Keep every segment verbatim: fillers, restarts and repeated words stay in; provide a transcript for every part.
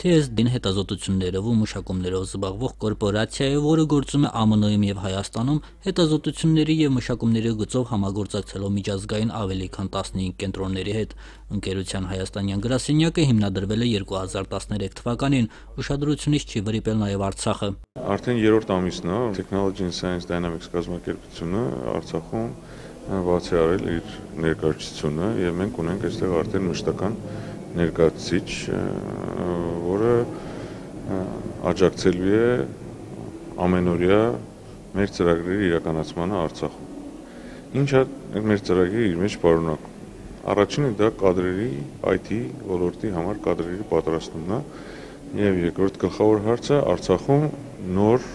T S D-ին հետազոտություններով ու մշակումներով զբաղվող կորպորացիա է, որը գործում է Ամն Օ-ում եւ Հայաստանում, հետազոտությունների եւ մշակումների գծով համագործակցելով միջազգային ավելի քան տասնհինգ կենտրոնների հետ։ Ընկերության հայաստանյան գրասենյակը հիմնադրվել է երկու հազար տասներեք թվականին, ուշադրությունից չի վրիպել նաեւ Արցախը։ Արդեն երրորդ ամիսն է Technology and Science Dynamics կազմակերպությունը Արցախում բացի արել իր ներկայացությունը եւ մենք ունենք այստեղ արդեն մշտական ներկայացուցիչ, որը աջակցելու է ամենօրյա մեր ծրագրերի իրականացմանը Արցախում։ Ինչ է մեր ծրագիրը իր մեջ պարունակում։ Առաջինը դա կադրերի I T ոլորտի համար կադրերի պատրաստումն է եւ երկրորդ գլխավոր հարցը Արցախում նոր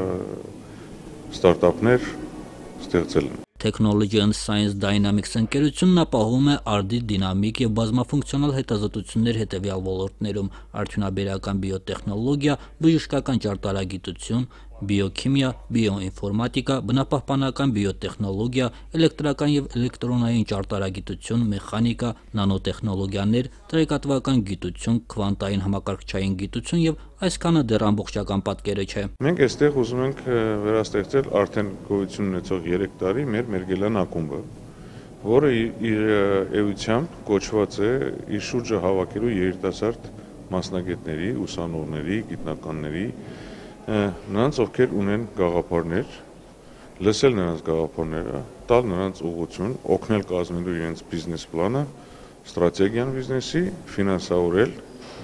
ստարտափներ ստեղծելն է։ Technology and Science Dynamics ընկերությունն ապահովում է արդի դինամիկ եւ բազմաֆունկցիոնալ հետազոտություններ հետեւյալ ոլորտներում՝ արդյունաբերական բիոտեխնոլոգիա, բժշկական ճարտարագիտություն, բիոքիմիա, բիոինֆորմատիկա, բնապահպանական բիոտեխնոլոգիա, էլեկտրական եւ էլեկտրոնային ճարտարագիտություն, մեխանիկա, նանոտեխնոլոգիաներ, տեղեկատվական գիտություն, քվանտային համակարգչային գիտություն եւ այսքանը դեռ ամբողջական պատկերը չէ։ Մենք այստեղ ուզում ենք վերաստեղծել արդեն գոյություն ունեցող երեք տարի մեր Մերգելյան ակումբը, որը իր էությամբ կոչված է իր շուրջը հավաքելու երիտասարդ մասնագետների, ուսանողների, գիտնականների, նրանց ովքեր ունեն գաղափարներ, լսել նրանց գաղափարները, տալ նրանց ուղղություն, օգնել կազմելու իրենց բիզնես պլանը, ստրատեգիան բիզնեսի, ֆինանսավորել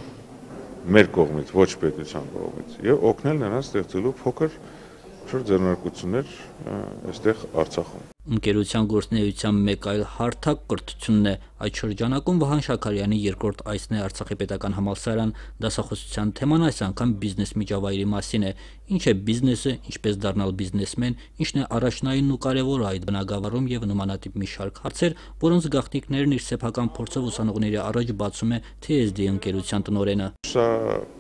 մեր կողմից, ոչ պետության կողմից, եւ օգնել նրանց ստեղծելու փոքր ձեռնարկություններ այստեղ Արցախում։ Ընկերության գործունեության մեկ այլ հարթակ կրթությունն է։ Այդ շրջանակում Վահան Շաքարյանի երկրորդ այցն է Արցախի պետական համալսարան, դասախոսության թեման այս անգամ բիզնես միջավայրի մասին է։ Ինչ է բիզնեսը, ինչպես դառնալ բիզնեսմեն, ինչն է առաջնայինն ու կարևորը այդ բնագավառում եւ նմանատիպ մի շարք հարցեր, որոնց գաղտնիքներն իր սեփական փորձով ուսանողների առաջ բացում է T S D ընկերության տնօրենը։ Սա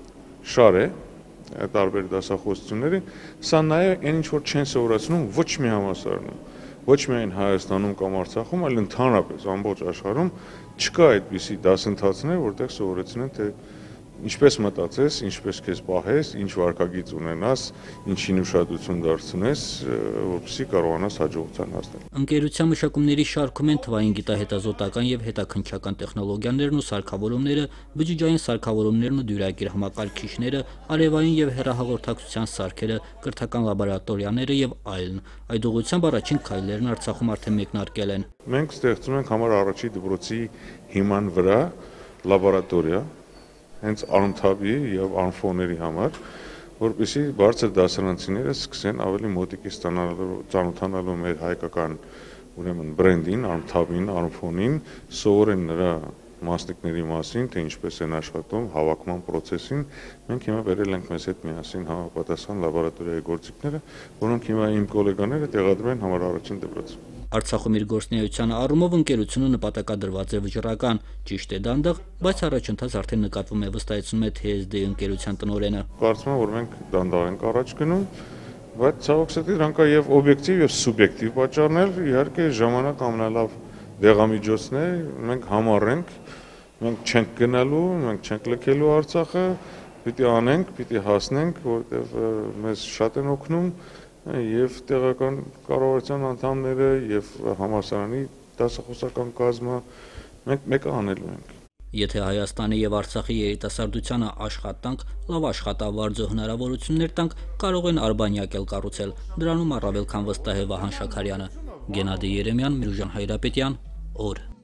շար է տարբեր դասախոսությունների, սա նաեւ այն ինչ որ չեն սովորացնում ոչ մի համալսարանում, ոչ միայն Հայաստանում կամ Արցախում, այլ ընդհանրապես ամբողջ աշխարհում չկա այդպիսի դասընթացներ, որտեղ սովորեցնեն թե ինչպես մտածես, ինչպես քեզ պահես, ինչ վարքագիծ ունենաս, ինչին ուշադրություն դարձնես, որպեսզի կարողանաս հաջողության հասնել։ Ընկերության մշակումների շարքում են թվային գիտահետազոտական եւ հետաքննչական տեխնոլոգիաներն ու սարքավորումները, բջջային սարքավորումներն ու դյուրակիր համակարգիչները, արևային եւ հեռահաղորդակցության սարքերը, կրթական լաբորատորիաները եւ այլն։ Այդ ուղղությամբ առաջին քայլերն Արցախում արդեն մեկնարկել են։ Մենք ստեղծում ենք համար առաջի դպրոցի հիման վրա լաբորատորիա հենց անթավի եւ անֆոների համար, որպեսզի բարձր դասարանցիները սկսեն ավելի մոտիկի ստանալու, ծանոթանալու մեր հայկական ուրեմն բրենդին, անթավին, անֆոնին, սովորեն նրա մասնիկների մասին, թե ինչպես են աշխատում, հավաքման process-ին։ Մենք հիմա վերել ենք մեզ հետ միասին համապատասխան լաբորատորիայի գործիքները, որոնք հիմա իմ գոլեգաները տեղադրում են համար առաջին դպրոցում։ Արցախում իր գործունեության առումով ընկերությունը նպատակադրված է վճռական, ճիշտ է դանդաղ, բայց առաջընթաց արդեն նկատվում է, վստահեցնում է T S D ընկերության տնօրենը։ Կարծում եմ, որ մենք դանդաղ ենք առաջ գնում, բայց ցավոք սրտի դրանք կա եւ օբյեկտիվ եւ սուբյեկտիվ պատճառներ, իհարկե ժամանակ ամենալավ դեղամիջոցն է, մենք համառենք, մենք չենք գնալու, մենք չենք լքելու Արցախը, պիտի անենք, պիտի հասնենք, որովհետեւ մեզ շատ են օգնում եւ տեղական կառավարության անդամները եւ համալսարանի դասախոսական կազմը մենք մեկը անելու ենք։ Եթե Հայաստանի եւ Արցախի երիտասարդությանը աշխատանք, լավ աշխատավարձ ու հնարավորություններ տանք, կարող են Արբանյակ էլ կառուցել։ Դրանում առավել քան վստահ է Վահան Շաքարյանը։ Գենադի Երեմյան, Միրուժան Հայրապետյան, օր։